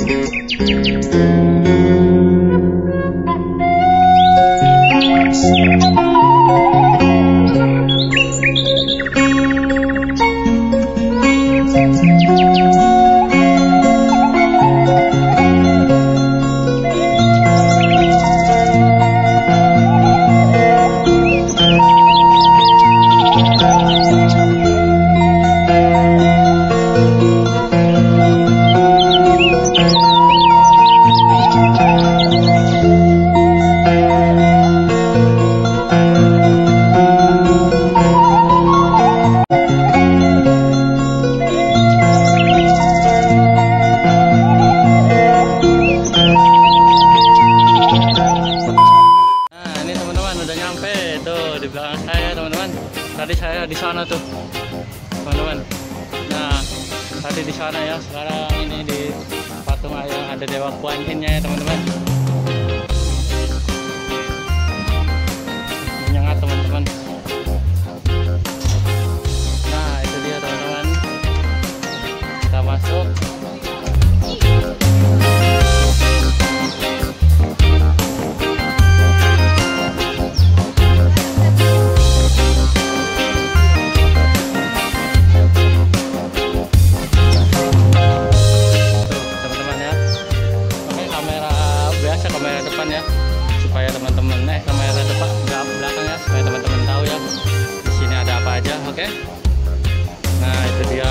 Tadi saya di sana tuh, teman-teman. Nah, tadi di sana ya. Sekarang ini di patung ayam ada Dewa Kuan Yin-nya ya, teman-teman. Menyengat, teman-teman. Nah, itu dia, teman-teman. Kita masuk. Kamera depan ya, supaya teman-teman kamera depan belakang ya, supaya teman-teman tahu ya di sini ada apa aja. Oke. Nah, itu dia.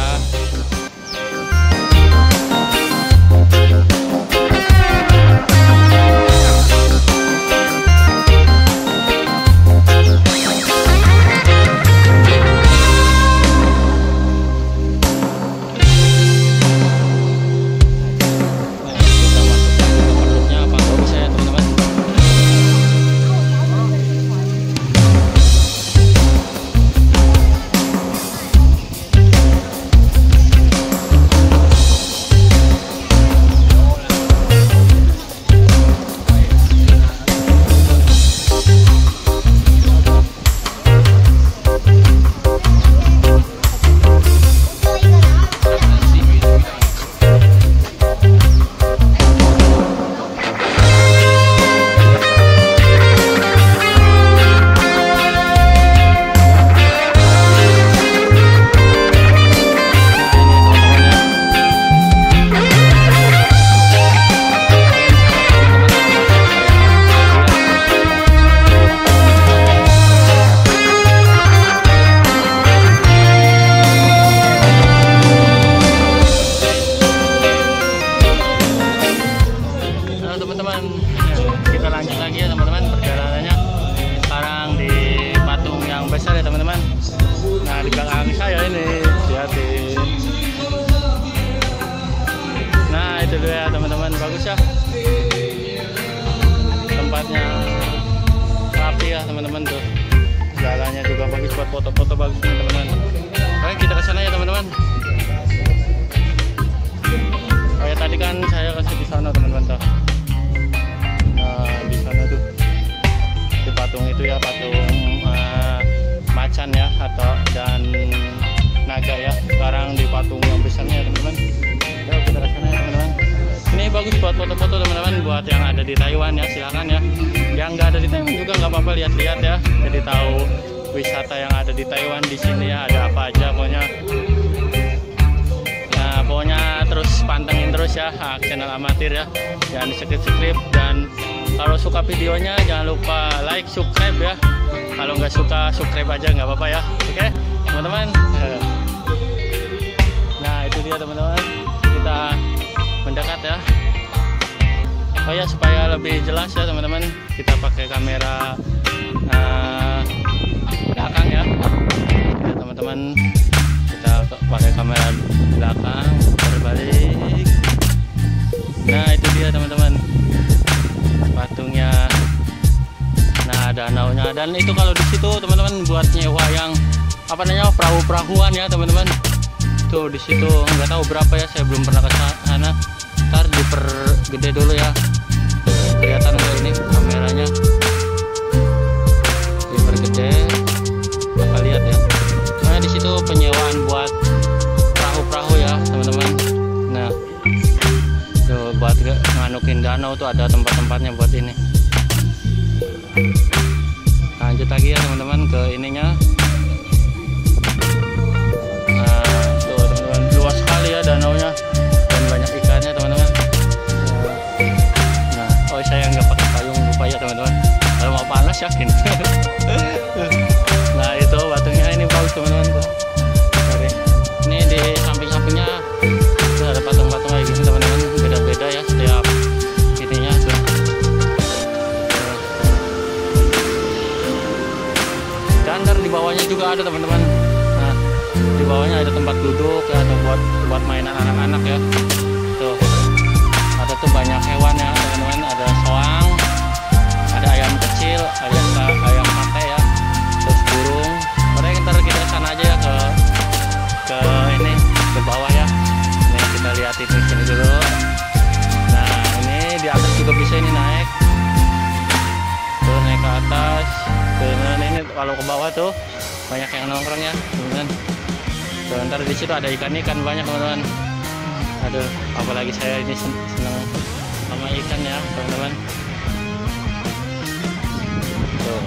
Kita lanjut lagi ya, teman-teman, perjalanannya. Sekarang di patung yang besar ya, teman-teman. Nah, di belakang saya ini, lihatin. Nah, itu dia, teman-teman, bagus ya. Tempatnya rapi ya, teman-teman, tuh. Jalannya juga bagus buat foto-foto, bagus nih, teman-teman. Oke, kita ke sana ya, teman-teman. Oh ya, tadi kan saya kasih di sana, teman-teman, tuh. Nah, di sana tuh di patung itu ya, patung macan ya, dan naga ya. Sekarang di patung yang besarnya ya, teman-teman. Yuk kita ke sana ya, teman-teman. Ini bagus buat foto-foto, teman-teman. Buat yang ada di Taiwan ya, silakan ya. Yang nggak ada di Taiwan juga nggak apa-apa, lihat-lihat ya. Jadi tahu wisata yang ada di Taiwan di sini ya, ada apa aja pokoknya. Nah, pokoknya terus pantengin terus ya channel amatir ya. Jangan di-skip, dan kalau suka videonya jangan lupa like, subscribe ya. Kalau nggak suka, subscribe aja nggak apa-apa ya. Oke, teman-teman. Nah, itu dia, teman-teman. Kita mendekat ya. Oh ya, supaya lebih jelas ya, teman-teman, kita pakai kamera belakang ya. Ya, teman-teman, kita pakai kamera belakang, berbalik. Nah, itu dia, teman-teman, patungnya. Nah, danaunya, dan itu kalau di situ, teman-teman, buat nyewa yang apa namanya, perahu-perahuan ya, teman-teman. Tuh di situ nggak tahu berapa ya, saya belum pernah ke sana. Ntar dipergede dulu ya. Kelihatan nggak ini kameranya? Dipergede. Apa lihat ya? Nah, di situ penyewaan buat perahu-perahu ya, teman-teman. Nah, tuh buat manukin danau tuh ada tempat-tempatnya buat ini. Lanjut lagi ya teman-teman ke ininya. Nah tuh teman-teman, luas sekali ya danaunya dan banyak ikannya teman-teman. Nah, oh saya nggak pakai payung lupa ya teman-teman. Kalau mau panas yakin. Nah itu batunya ini bagus teman-teman tuh. Ini di samping-sampingnya tuh ada patung-patung kayak gini teman-teman, beda-beda ya setiap ininya tuh. Dan dari di bawahnya juga ada teman-teman. Nah di bawahnya ada tempat duduk ya, atau buat mainan anak-anak ya. Tuh ada tuh banyak hewan ya teman-teman, ada soang, ada ayam kecil, ada ayam mate ya, terus burung. Mari kita kesana aja ya ke ini ke bawah ya. Ini kita lihat itu sini dulu. Nah ini di atas juga bisa ini naik. Tuh naik ke atas. Tuh nah, ini kalau ke bawah tuh banyak yang nongkrong ya teman-teman. Tuh ntar di situ ada ikan-ikan banyak teman-teman. Aduh apalagi saya ini senang sama ikan ya teman-teman. Tuh.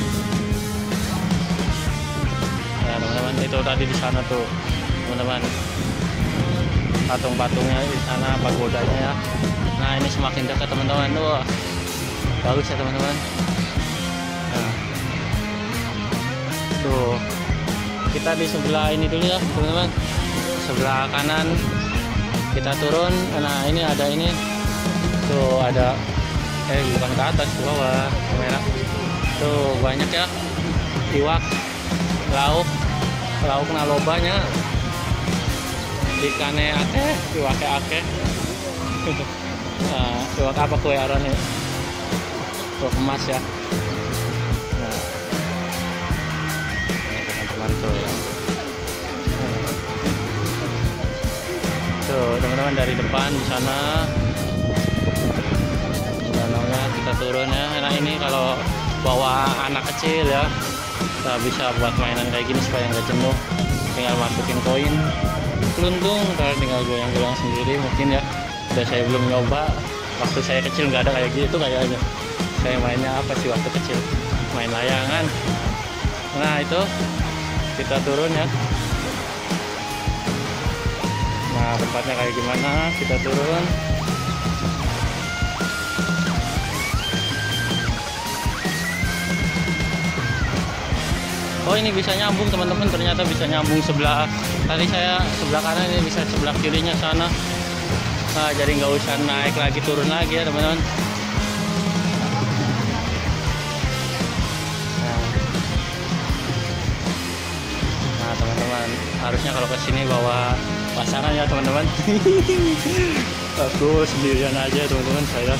Ya teman-teman, itu tadi di sana tuh teman-teman, patung-patungnya di sana, pagodanya ya. Nah ini semakin dekat teman-teman. Wah bagus ya teman-teman. Nah, tuh kita di sebelah ini dulu ya teman-teman, sebelah kanan kita turun. Nah ini ada ini tuh, ada bukan ke atas, ke bawah kamera tuh banyak ya iwak, lauk nalobanya, ikannya akeh, iwaknya akeh. Nah, iwak apa kue aron ya? Tuh emas ya. Nah, teman-teman tuh. Tuh teman-teman dari depan di sana danaunya, kita turun ya. Nah ini kalau bawa anak kecil ya, kita bisa buat mainan kayak gini supaya nggak jenuh. Tinggal masukin koin, keluntung, tinggal goyang-goyang sendiri mungkin ya. Udah saya belum nyoba, waktu saya kecil nggak ada kayak gitu kayaknya. Saya mainnya apa sih waktu kecil? Main layangan. Nah itu kita turun ya. Nah tempatnya kayak gimana, kita turun. Oh ini bisa nyambung teman-teman, ternyata bisa nyambung sebelah. Tadi saya sebelah kanan, ini bisa sebelah kirinya sana. Nah jadi nggak usah naik lagi turun lagi ya teman-teman. Nah teman-teman, harusnya kalau kesini bawa pasangan ya teman-teman. Aku sendirian aja teman-teman saya.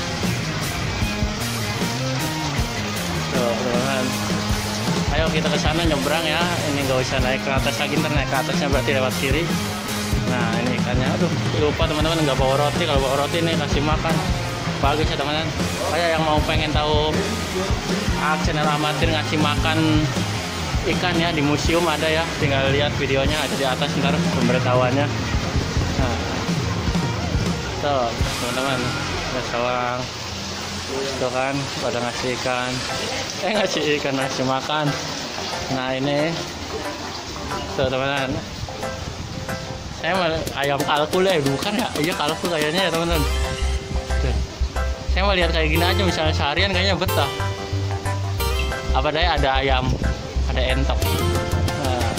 Tuh teman-teman, ayo kita ke sana nyebrang ya. Ini nggak usah naik ke atas lagi, ntar naik ke atasnya berarti lewat kiri. Nah ini ikannya, aduh lupa teman-teman nggak bawa roti. Kalau bawa roti nih kasih makan, bagus ya teman-teman. Kayak yang mau pengen tahu channel amatir ngasih makan ikan ya di museum ada ya, tinggal lihat videonya ada di atas ntar pemberitahuannya. Nah tuh teman-teman, ada sawang tuh kan pada ngasih ikan, ngasih makan. Nah ini tuh teman-teman, saya ayam kalkul ya, bukan ya? Iya kalkul kayaknya ya teman-teman. Saya mau lihat kayak gini aja, misalnya seharian kayaknya betah. Apa daya ada ayam, ada entok. Nah,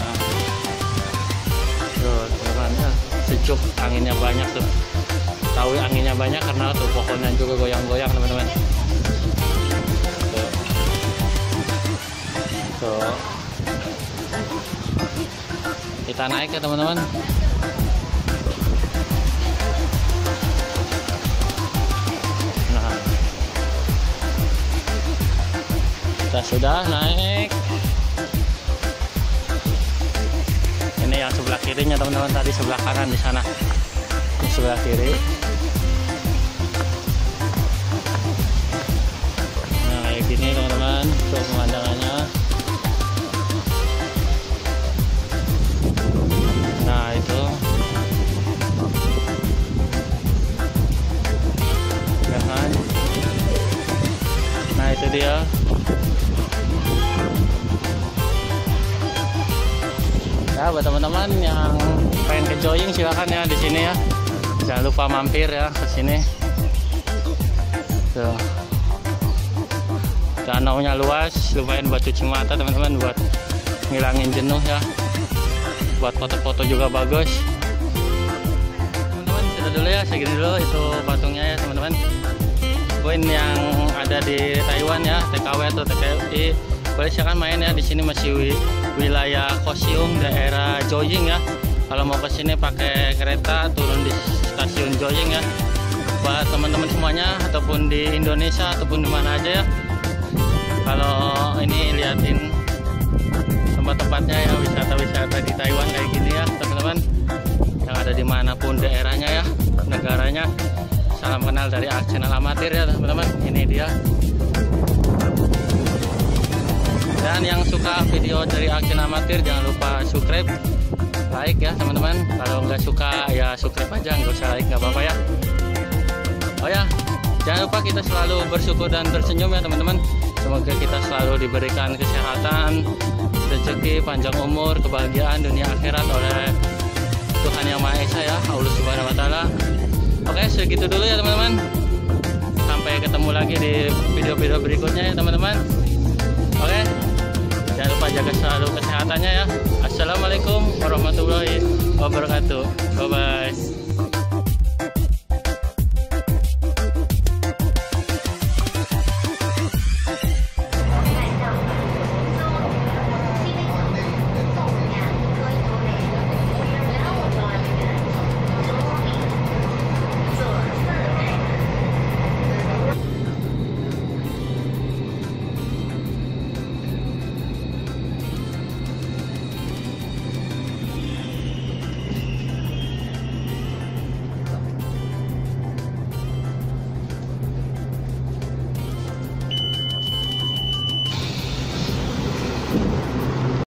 tuh teman-teman, sejuk, anginnya banyak tuh. Tahu anginnya banyak karena tuh pohonnya juga goyang-goyang teman-teman. Tuh. Kita naik ya teman-teman. Nah, kita sudah naik. Ini yang sebelah kirinya teman-teman, tadi sebelah kanan di sana. Ini sebelah kiri. Nah kayak gini teman-teman, tuh pemandangannya. Nah itu dia. Ya, buat teman-teman yang pengen ke jogging silakan ya di sini ya. Jangan lupa mampir ya ke sini. Tuh. Danaunya luas, lumayan buat cuci mata teman-teman, buat ngilangin jenuh ya. Buat foto-foto juga bagus. Teman-teman, sudah dulu ya, segini dulu itu patungnya ya teman-teman. Poin yang ada di Taiwan ya, TKW atau TKI. Boleh silakan main ya, di sini masih wilayah Kaohsiung, daerah Jiaoying ya. Kalau mau ke sini pakai kereta turun di stasiun Jiaoying ya. Buat teman-teman semuanya ataupun di Indonesia ataupun di mana aja ya. Kalau ini liatin tempat-tempatnya ya, wisata-wisata di Taiwan kayak gini ya teman-teman, yang ada dimanapun daerahnya ya, negaranya. Salam kenal dari channel amatir ya teman-teman. Ini dia. Dan yang suka video dari channel amatir jangan lupa subscribe, like ya teman-teman. Kalau nggak suka ya subscribe aja, nggak usah like, nggak apa-apa ya. Oh ya, jangan lupa kita selalu bersyukur dan tersenyum ya teman-teman. Semoga kita selalu diberikan kesehatan, rezeki, panjang umur, kebahagiaan dunia akhirat oleh Tuhan Yang Maha Esa ya, Allah Subhanahu Wa Taala. Oke, segitu dulu ya teman-teman. Sampai ketemu lagi di video-video berikutnya ya teman-teman. Oke, jangan lupa jaga selalu kesehatannya ya. Assalamualaikum warahmatullahi wabarakatuh. Bye bye.